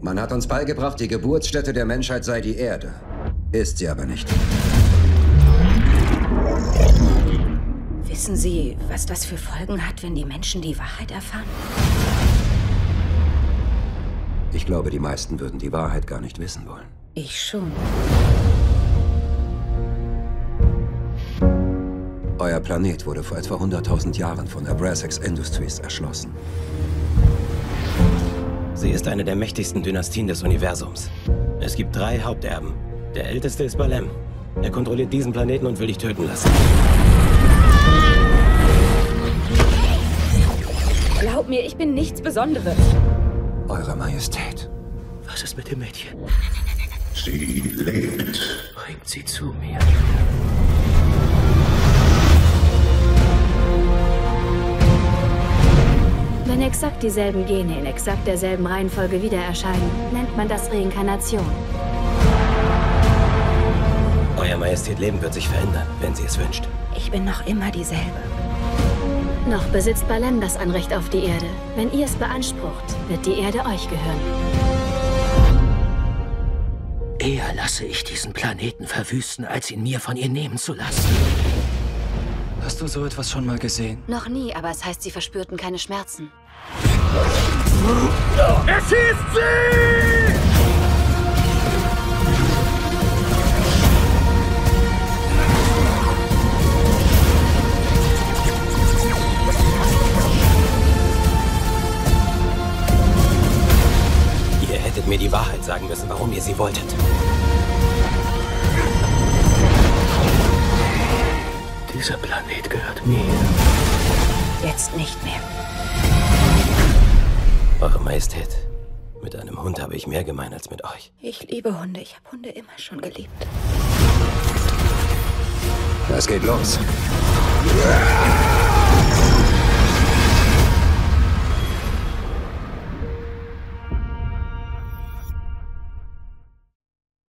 Man hat uns beigebracht, die Geburtsstätte der Menschheit sei die Erde. Ist sie aber nicht. Wissen Sie, was das für Folgen hat, wenn die Menschen die Wahrheit erfahren? Ich glaube, die meisten würden die Wahrheit gar nicht wissen wollen. Ich schon. Euer Planet wurde vor etwa 100.000 Jahren von Abrasax Industries erschlossen. Sie ist eine der mächtigsten Dynastien des Universums. Es gibt 3 Haupterben. Der älteste ist Balem. Er kontrolliert diesen Planeten und will dich töten lassen. Glaub mir, ich bin nichts Besonderes. Eure Majestät. Was ist mit dem Mädchen? Sie lebt. Bringt sie zu mir. Wenn exakt dieselben Gene in exakt derselben Reihenfolge wieder erscheinen, nennt man das Reinkarnation. Euer Majestät Leben wird sich verändern, wenn sie es wünscht. Ich bin noch immer dieselbe. Noch besitzt Balem das Anrecht auf die Erde. Wenn ihr es beansprucht, wird die Erde euch gehören. Eher lasse ich diesen Planeten verwüsten, als ihn mir von ihr nehmen zu lassen. Hast du so etwas schon mal gesehen? Noch nie, aber es heißt, sie verspürten keine Schmerzen. Erschießt sie! Ihr hättet mir die Wahrheit sagen müssen, warum ihr sie wolltet. Dieser Planet gehört mir. Jetzt nicht mehr. Eure Majestät, mit einem Hund habe ich mehr gemein als mit euch. Ich liebe Hunde. Ich habe Hunde immer schon geliebt. Es geht los.